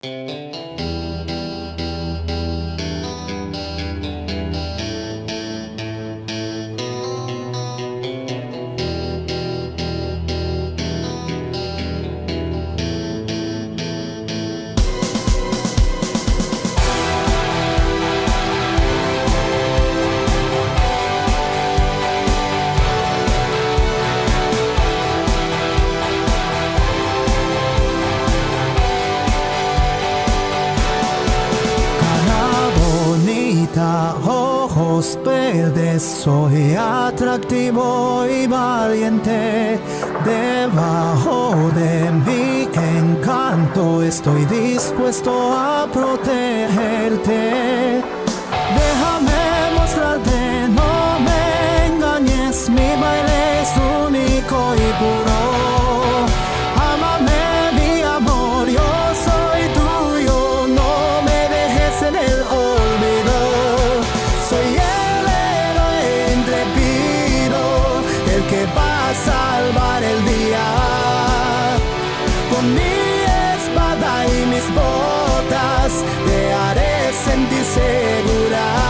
Ojos verdes, soy atractivo y valiente. Debajo de mi encanto estoy dispuesto a protegerte. Déjame mostrarte, no me engañes, mi baile es único y puro. Ámame, mi amor, yo soy tuyo, no me dejes en el olvido. Soy el héroe intrépido, el que va a salvar el día. Con mi espada y mis botas te haré sentir segura.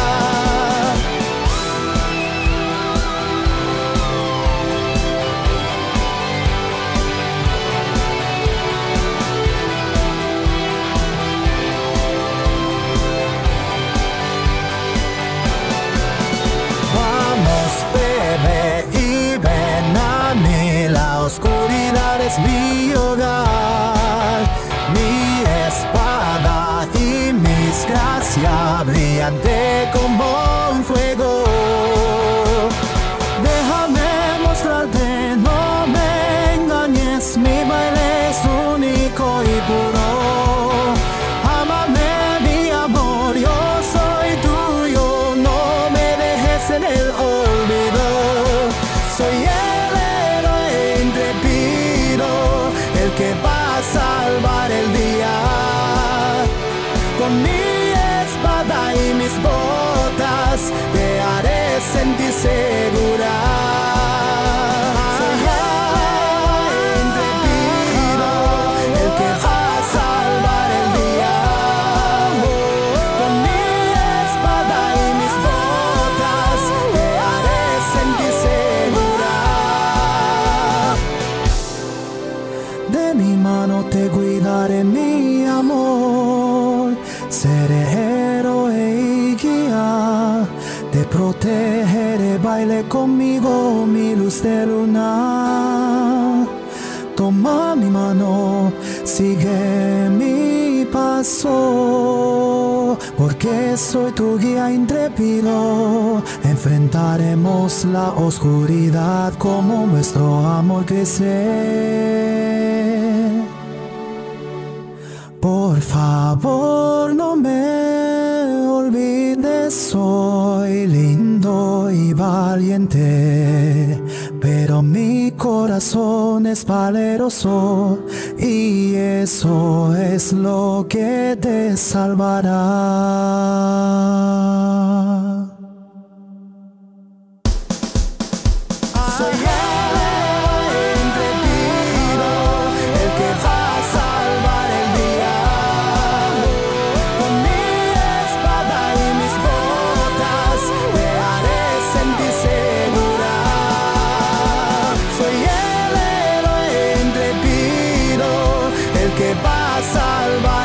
La oscuridad es mi hogar, mi espada y mis gracias brillante como un fuego. Déjame mostrarte, no me engañes, mi baile es único y puro. Ámame, mi amor, yo soy tuyo, no me dejes en el olvido. Soy el que va a salvar el día. Con mi espada y mis botas te haré sentir segura. Soy el intrépido, el que va a salvar el día. Con mi espada y mis botas te haré sentir segura. De mi mano te cuidaré, mi amor. Seré héroe y guía. Te protegeré, baile conmigo, mi luz de luna. Toma mi mano, sigue mi paso. Porque soy tu guía intrépido. Enfrentaremos la oscuridad como nuestro amor crece. Por favor, no me olvides, soy lindo y valiente, pero mi corazón es valeroso y eso es lo que te salvará. Soy que va a salvar.